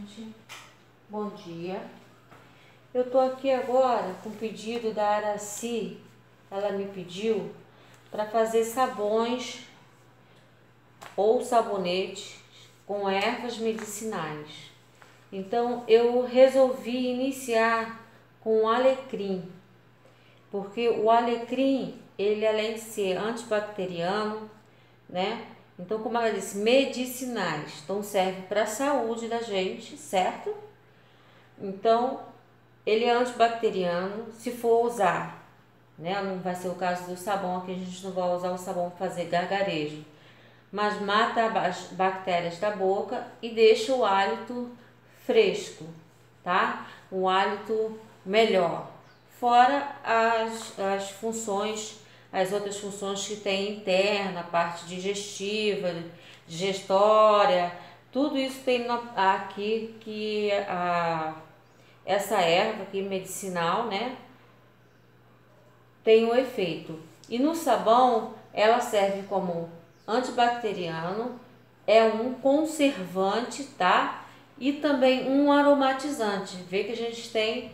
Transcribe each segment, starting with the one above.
gente, bom dia. Eu tô aqui agora com o pedido da Araci. Ela me pediu para fazer sabões ou sabonetes com ervas medicinais. Então eu resolvi iniciar com o alecrim, porque o alecrim, ele além de ser antibacteriano, né? Então, como ela disse, medicinais, então serve para a saúde da gente, certo? Então, ele é antibacteriano, se for usar, né? Não vai ser o caso do sabão, aqui a gente não vai usar o sabão para fazer gargarejo, mas mata as bactérias da boca e deixa o hálito fresco, tá? Um hálito melhor. Fora as funções, as outras funções que tem interna, a parte digestiva, digestória, tudo isso tem aqui que essa erva aqui medicinal, né, tem um efeito. E no sabão ela serve como antibacteriano, é um conservante, tá? E também um aromatizante. Vê que a gente tem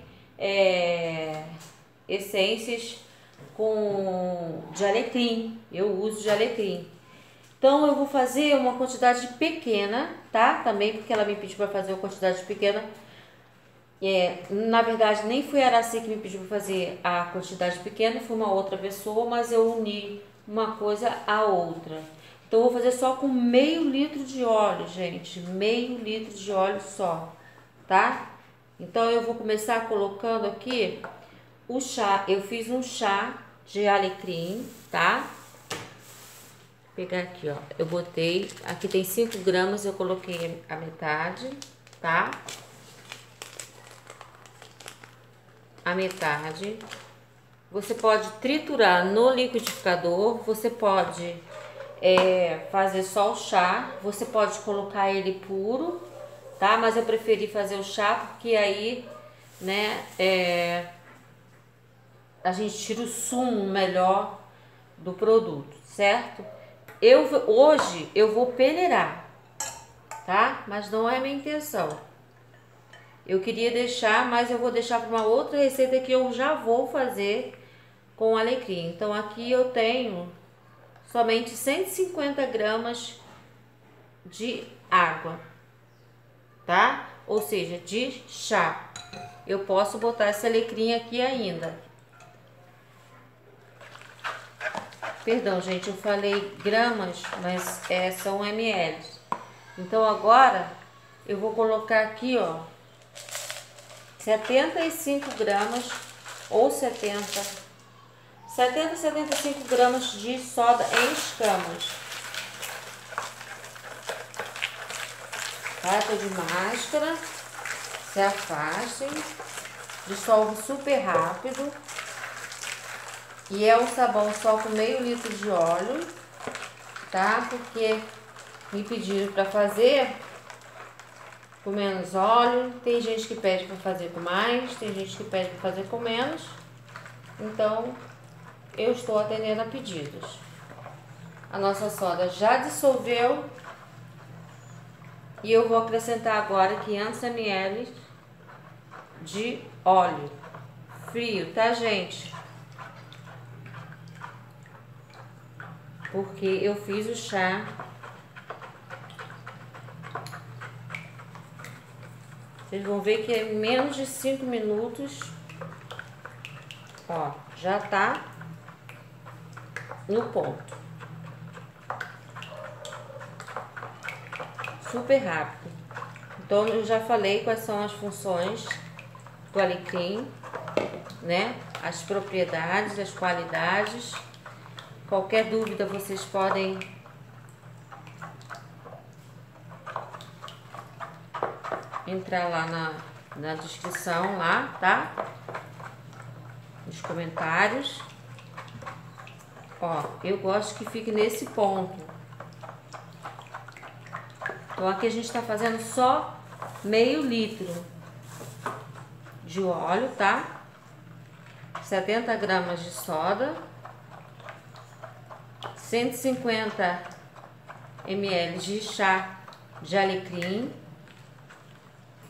essências de alecrim, eu uso de alecrim. Então eu vou fazer uma quantidade pequena, tá? Também porque ela me pediu para fazer uma quantidade pequena. Na verdade nem foi a Araci que me pediu para fazer a quantidade pequena, foi uma outra pessoa, mas eu uni uma coisa à outra. Então eu vou fazer só com meio litro de óleo, gente, meio litro de óleo só, tá? Então eu vou começar colocando aqui o chá. Eu fiz um chá de alecrim, tá? Vou pegar aqui, ó. Eu botei, aqui tem 5 gramas, eu coloquei a metade, tá? A metade. Você pode triturar no liquidificador, você pode fazer só o chá, você pode colocar ele puro, tá? Mas eu preferi fazer o chá porque aí, né, a gente tira o sumo melhor do produto, certo? Hoje eu vou peneirar, tá? Mas não é minha intenção. Eu queria deixar, mas eu vou deixar para uma outra receita que eu já vou fazer com alecrim. Então aqui eu tenho somente 150 gramas de água, tá? Ou seja, de chá. Eu posso botar esse alecrim aqui ainda. Perdão, gente, eu falei gramas, mas são ml. Então agora eu vou colocar aqui, ó, 75 gramas ou 75 gramas de soda em escamas. Tá? Tô de máscara, se afastem, dissolve super rápido. E é um sabão só com meio litro de óleo, tá? Porque me pediram para fazer com menos óleo. Tem gente que pede para fazer com mais, tem gente que pede para fazer com menos. Então, eu estou atendendo a pedidos. A nossa soda já dissolveu e eu vou acrescentar agora 500 ml de óleo frio, tá, gente? Porque eu fiz o chá. Vocês vão ver que é menos de 5 minutos. Ó, já tá no ponto. Super rápido. Então eu já falei quais são as funções do alecrim, né? As propriedades, as qualidades. Qualquer dúvida vocês podem entrar lá na descrição, lá, tá? Nos comentários. Ó, eu gosto que fique nesse ponto. Então aqui a gente tá fazendo só meio litro de óleo, tá? 70 gramas de soda, 150 ml de chá de alecrim,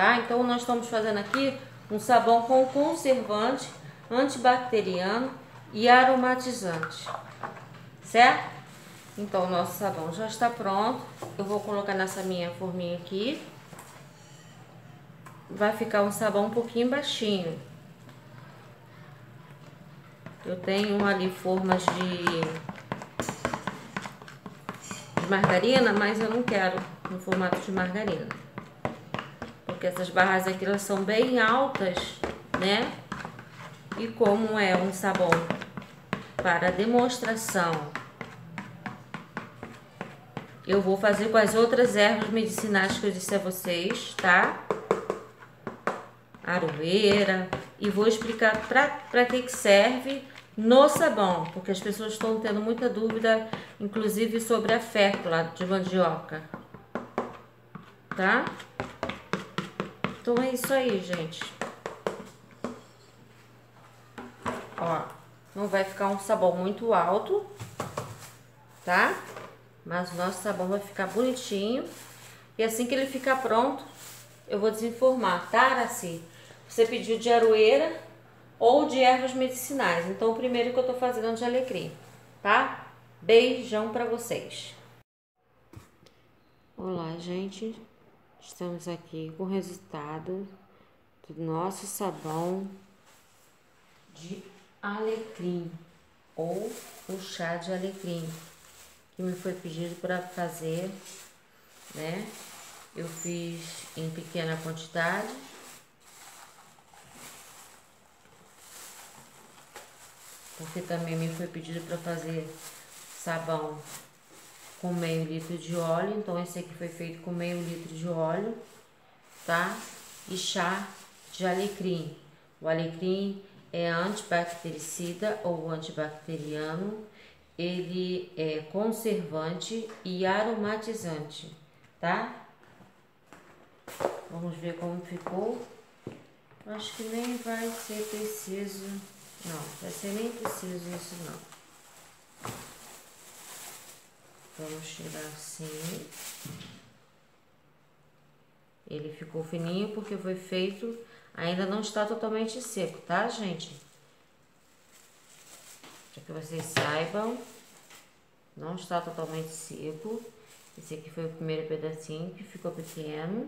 tá? Então, nós estamos fazendo aqui um sabão com conservante, antibacteriano e aromatizante, certo? Então, o nosso sabão já está pronto. Eu vou colocar nessa minha forminha aqui. Vai ficar um sabão um pouquinho baixinho. Eu tenho ali formas de margarina, mas eu não quero no formato de margarina. Porque essas barras aqui, elas são bem altas, né? E como é um sabão para demonstração, eu vou fazer com as outras ervas medicinais que eu disse a vocês, tá? Aroeira. E vou explicar para que serve no sabão, porque as pessoas estão tendo muita dúvida, inclusive sobre a fécula de mandioca, tá? Então é isso aí, gente. Ó, não vai ficar um sabão muito alto, tá? Mas o nosso sabão vai ficar bonitinho. E assim que ele ficar pronto, eu vou desenformar, tá, Araci? Você pediu de aroeira ou de ervas medicinais. Então, o primeiro que eu tô fazendo é de alecrim, tá? Beijão pra vocês. Olá, gente. Estamos aqui com o resultado do nosso sabão de alecrim ou o chá de alecrim, que me foi pedido para fazer, né? Eu fiz em pequena quantidade. Porque também me foi pedido para fazer sabão com meio litro de óleo. Então, esse aqui foi feito com meio litro de óleo, tá? E chá de alecrim. O alecrim é antibactericida ou antibacteriano. Ele é conservante e aromatizante, tá? Vamos ver como ficou. Acho que nem vai ser preciso. Não, vai ser nem preciso isso não. Vamos tirar assim. Ele ficou fininho porque foi feito, ainda não está totalmente seco, tá, gente? Para que vocês saibam, não está totalmente seco. Esse aqui foi o primeiro pedacinho que ficou pequeno.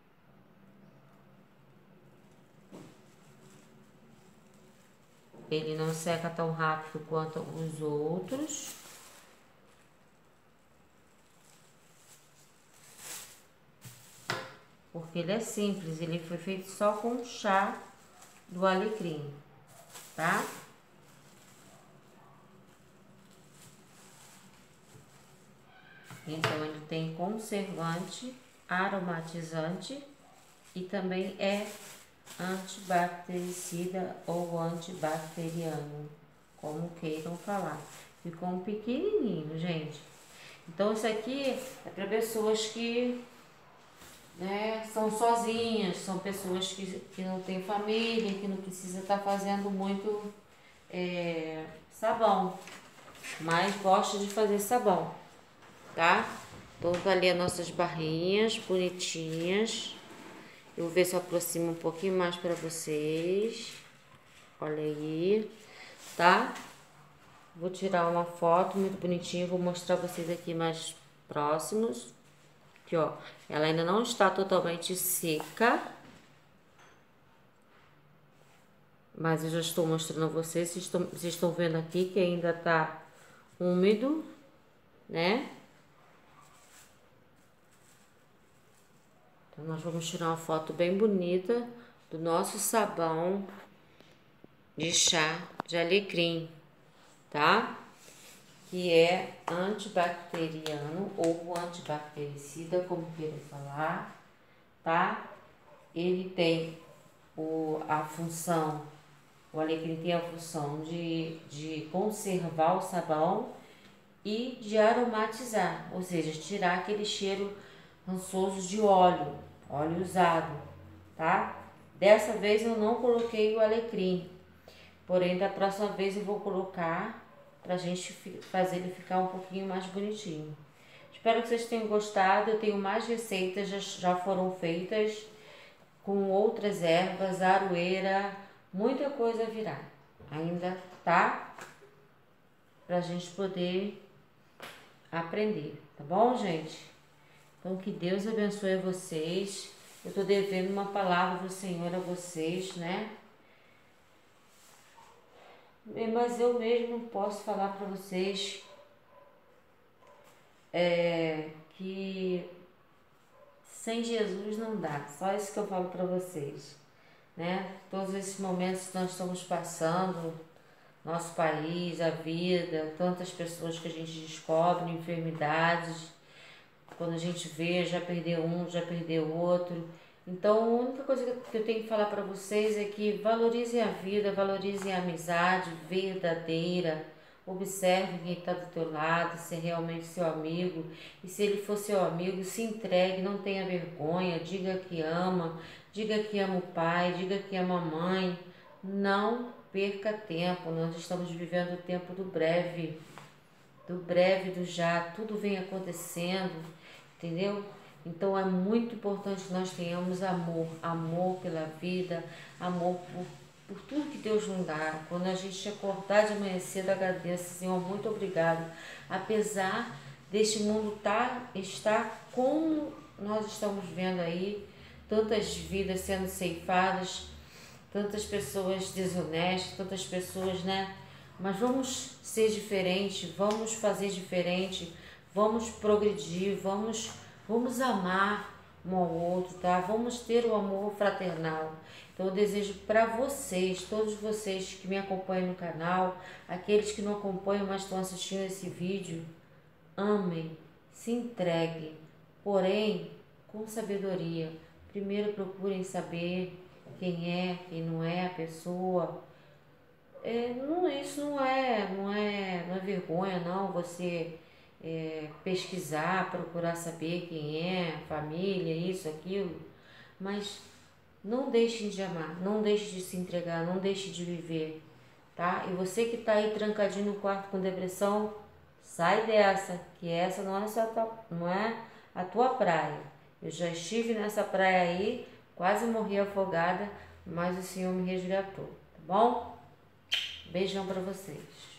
Ele não seca tão rápido quanto os outros. Porque ele é simples, ele foi feito só com chá do alecrim, tá? Então, ele tem conservante, aromatizante e também é antibactericida ou antibacteriano, como queiram falar. Ficou um pequenininho, gente. Então, isso aqui é para pessoas que, né, são sozinhas, são pessoas que não têm família, que não precisa estar fazendo muito sabão, mas gosta de fazer sabão, tá? Então, tá ali as nossas barrinhas bonitinhas. Eu vou ver se eu aproximo um pouquinho mais para vocês. Olha aí, tá? Vou tirar uma foto muito bonitinha, vou mostrar vocês aqui mais próximos. Aqui, ó, ela ainda não está totalmente seca, mas eu já estou mostrando a vocês. Vocês estão vendo aqui que ainda tá úmido, né? Então, nós vamos tirar uma foto bem bonita do nosso sabão de chá de alecrim, tá? Que é antibacteriano ou antibactericida, como queiram falar, tá? Ele tem a função, o alecrim tem a função de conservar o sabão e de aromatizar, ou seja, tirar aquele cheiro rançoso de óleo usado, tá? Dessa vez eu não coloquei o alecrim, porém da próxima vez eu vou colocar pra gente fazer ele ficar um pouquinho mais bonitinho. Espero que vocês tenham gostado. Eu tenho mais receitas, já foram feitas. com outras ervas, aroeira, muita coisa virá. Ainda tá? Pra gente poder aprender, tá bom, gente? Então, que Deus abençoe vocês. Eu tô devendo uma palavra do Senhor a vocês, né? Mas eu mesmo posso falar para vocês que sem Jesus não dá. Só isso que eu falo para vocês, né? Todos esses momentos que nós estamos passando, nosso país, a vida, tantas pessoas que a gente descobre, enfermidades, quando a gente vê, já perdeu um, já perdeu outro. Então, a única coisa que eu tenho que falar para vocês é que valorizem a vida, valorizem a amizade verdadeira, observe quem está do teu lado, se é realmente seu amigo, e se ele for seu amigo, se entregue, não tenha vergonha, diga que ama o pai, diga que ama a mãe, não perca tempo, nós estamos vivendo o tempo do breve, do já, tudo vem acontecendo, entendeu? Então é muito importante que nós tenhamos amor, amor pela vida, amor por tudo que Deus nos dá. Quando a gente acordar de manhã cedo, agradeça, Senhor, muito obrigado. Apesar deste mundo estar como nós estamos vendo aí, tantas vidas sendo ceifadas, tantas pessoas desonestas, tantas pessoas, né? Mas vamos ser diferentes, vamos fazer diferente, vamos progredir, vamos amar um ao outro, tá? Vamos ter o amor fraternal. Então eu desejo para vocês, todos vocês que me acompanham no canal, aqueles que não acompanham, mas estão assistindo esse vídeo, amem, se entreguem, porém com sabedoria. Primeiro procurem saber quem não é a pessoa. Isso não é vergonha, não, você pesquisar, procurar saber quem é, família, isso, aquilo, mas não deixem de amar, não deixe de se entregar, não deixe de viver, tá? E você que tá aí trancadinho no quarto com depressão, sai dessa, que essa não é a tua praia. Eu já estive nessa praia aí, quase morri afogada, mas o Senhor me resgatou, tá bom? Beijão pra vocês.